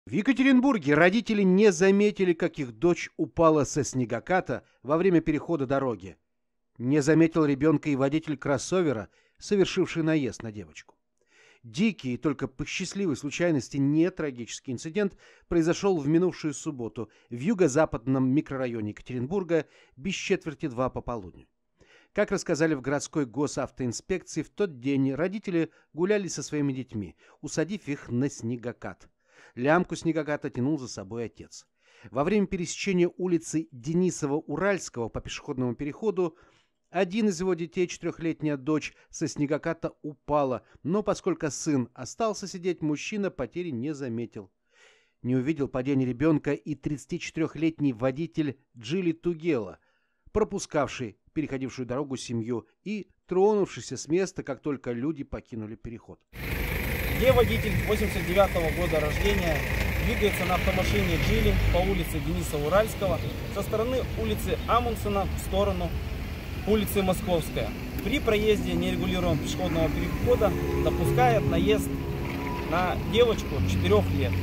В Екатеринбурге родители не заметили, как их дочь упала со снегоката во время перехода дороги. Не заметил ребенка и водитель кроссовера, совершивший наезд на девочку. Дикий и только по счастливой случайности не трагический инцидент произошел в минувшую субботу в юго-западном микрорайоне Екатеринбурга без 1:45 пополудни. Как рассказали в городской госавтоинспекции, в тот день родители гуляли со своими детьми, усадив их на снегокат. Лямку снегоката тянул за собой отец. Во время пересечения улицы Денисова-Уральского по пешеходному переходу один из его детей, 4-летняя дочь, со снегоката упала, но поскольку сын остался сидеть, мужчина потери не заметил. Не увидел падения ребенка и 34-летний водитель Джили Тугела, пропускавший переходившую дорогу семью и тронувшийся с места, как только люди покинули переход. Где водитель 89-го года рождения двигается на автомашине Джили по улице Денисова-Уральского со стороны улицы Амундсена в сторону улицы Московская. При проезде нерегулируемого пешеходного перехода допускает наезд на девочку 4 лет.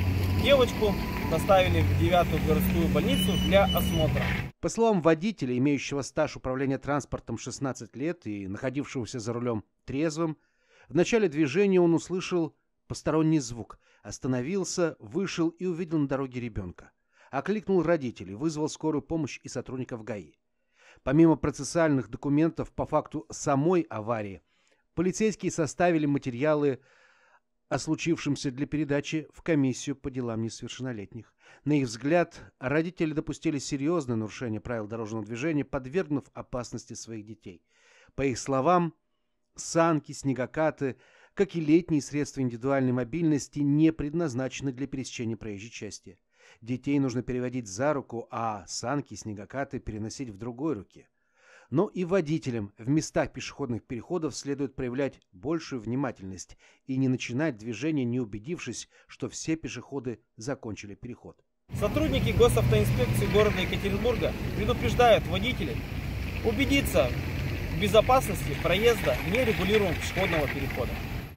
Девочку доставили в 9-ю городскую больницу для осмотра. По словам водителя, имеющего стаж управления транспортом 16 лет и находившегося за рулем трезвым, в начале движения он услышал посторонний звук, остановился, вышел и увидел на дороге ребенка. Окликнул родителей, вызвал скорую помощь и сотрудников ГАИ. Помимо процессуальных документов по факту самой аварии, полицейские составили материалы о случившемся для передачи в комиссию по делам несовершеннолетних. На их взгляд, родители допустили серьезное нарушение правил дорожного движения, подвергнув опасности своих детей. По их словам, санки, снегокаты, как и летние средства индивидуальной мобильности, не предназначены для пересечения проезжей части. Детей нужно переводить за руку, а санки и снегокаты переносить в другой руке. Но и водителям в местах пешеходных переходов следует проявлять большую внимательность и не начинать движение, не убедившись, что все пешеходы закончили переход. Сотрудники госавтоинспекции города Екатеринбурга предупреждают водителей убедиться в безопасности проезда нерегулируемого пешеходного перехода.